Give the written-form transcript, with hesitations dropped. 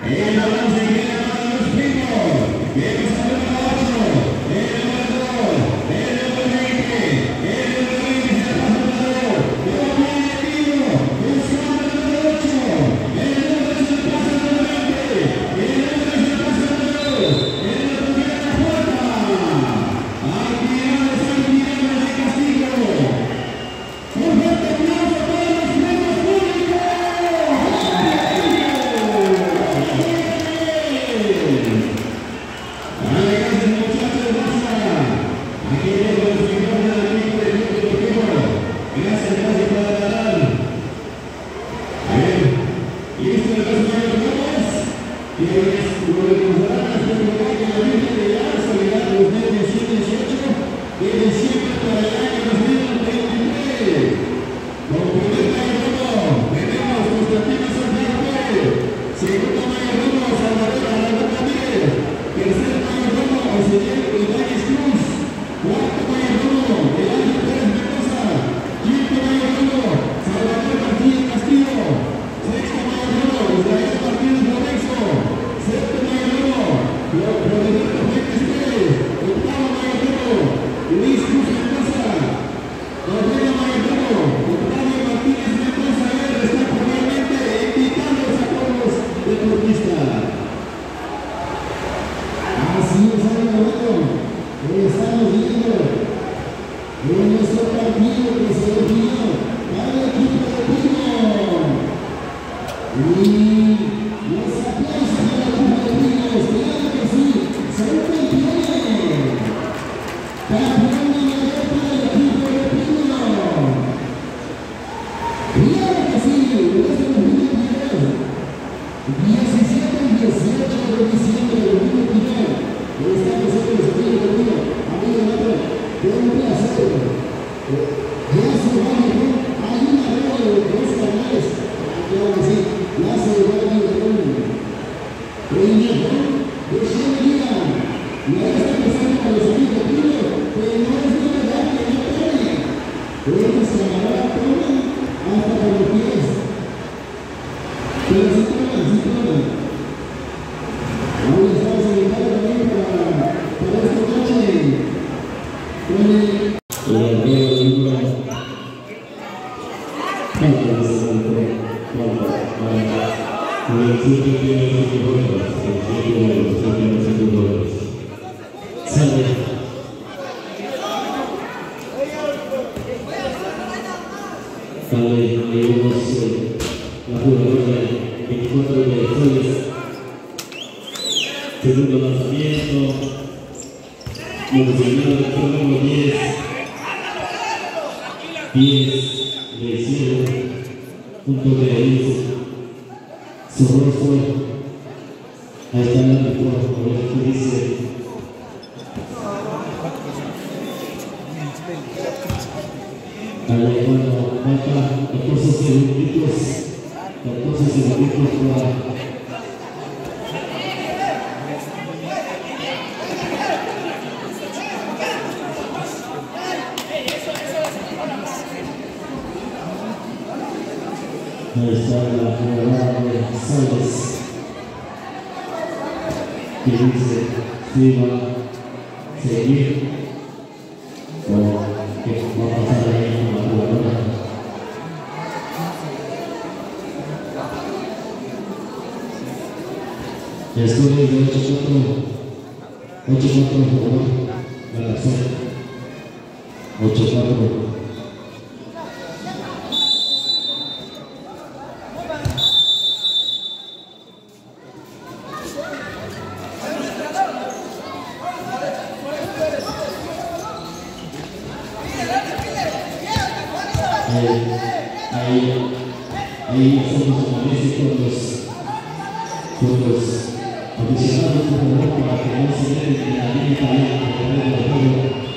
Segundo lanzamiento, posicionado el número 10, 10 de cielo, punto de luz, su rostro, ahí está la mejor, por lo que dice. Ahí cuando falta 14 segunditos para ahí está la jugada de Sánchez, que dice si va a seguir o qué va a pasar ahí con la jugadora. Esto es de 8-4 jugador de la zona, 8-4. Ahí hacemos un análisis con los aficionados para que no se den en la línea para el juego.